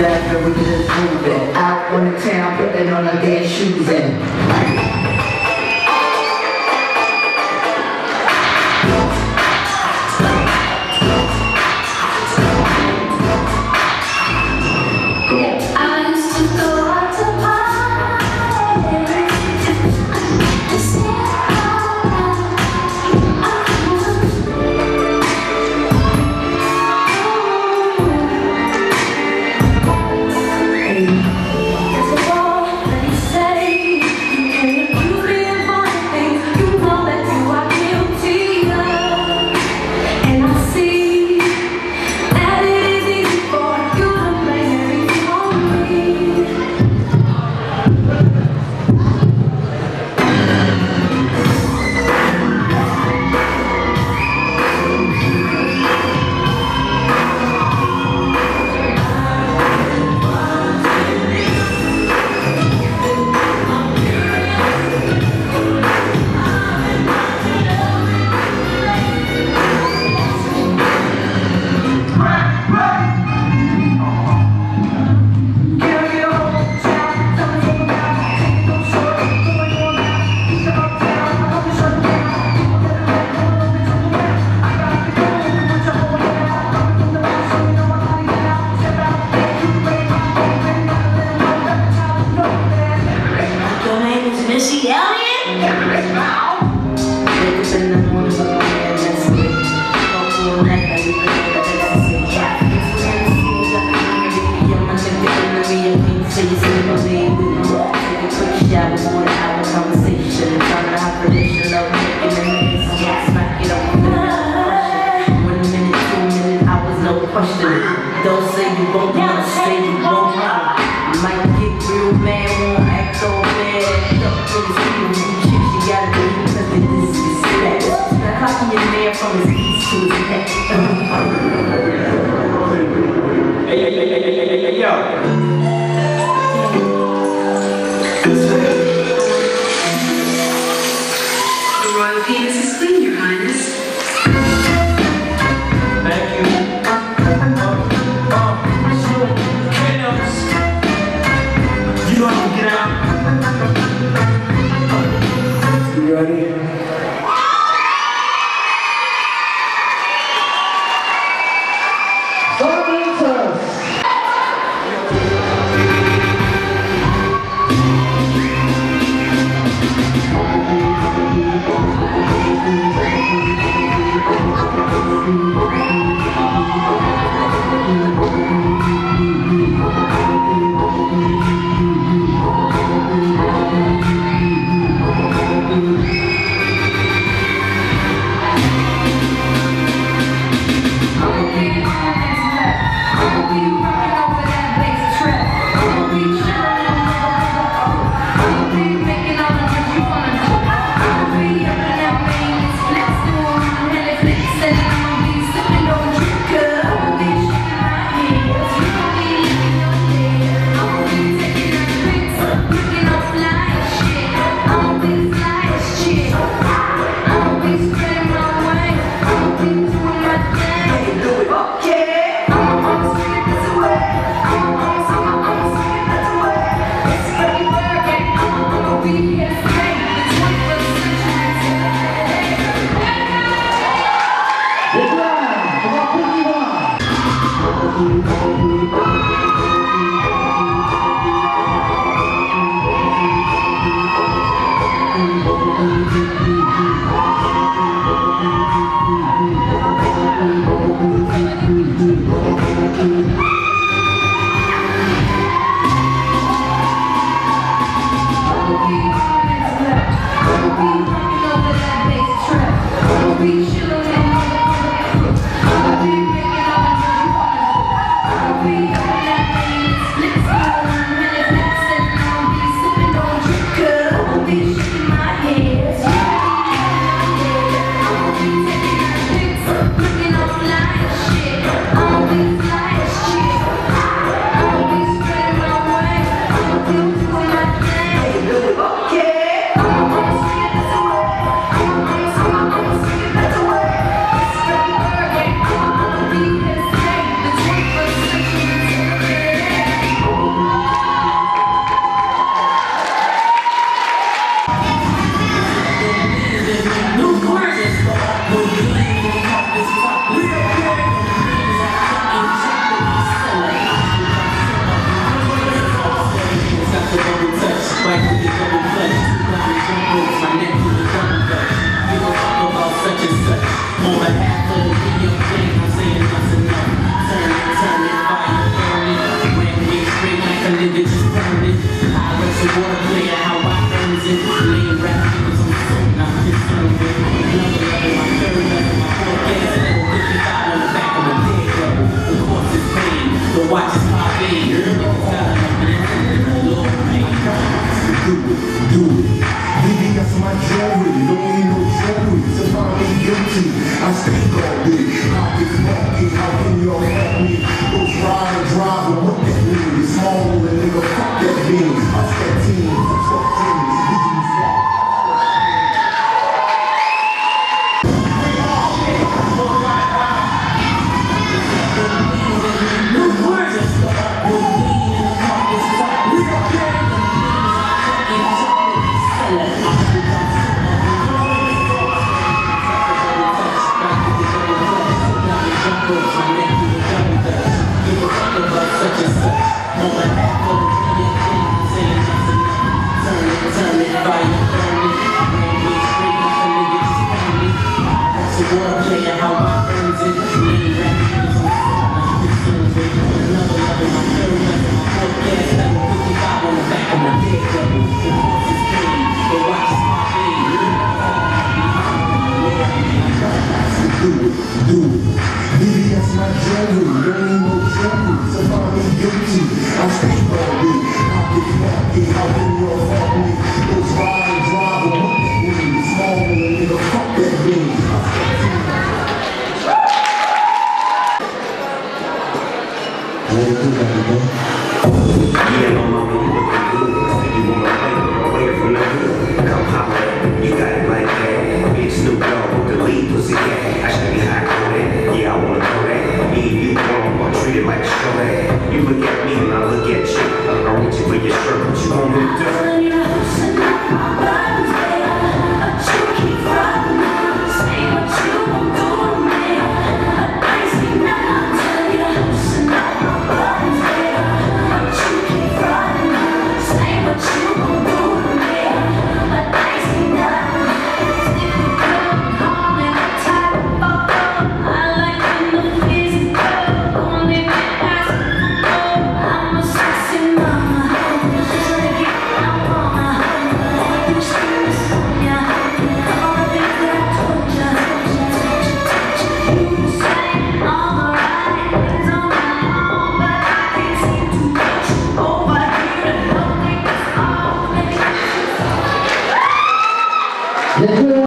that, but we just moving. Out on the town, putting on our dance shoes in. Don't say you won't, don't say you won't. Might get real mad, won't act all bad. Up for the speed, you chicks, you gotta do because this is status. Now copy your man from his east to his head. Hey, yo. The royal penis is clean, Your Highness. Thank you. You want to get out? You ready? Start earn it. I was a water player, how I earned it. Laying rap niggas on the phone, not concerned with. Another level, my third level, my fourth gas level, 55 on the back of my dick level. The course is pain, the watch is my vein. Niggas telling them, man, Lord, man. Do it. Baby, that's my jewelry. Don't need no jewelry to find me guilty. I speak all day. How it's funky, how can y'all help me? Those ride and drive and look at me. Small and nigga, fuck that bean. I step teams, I step teams. You look at me and I look at you. I'm reaching for your shirt, but you gon' look different.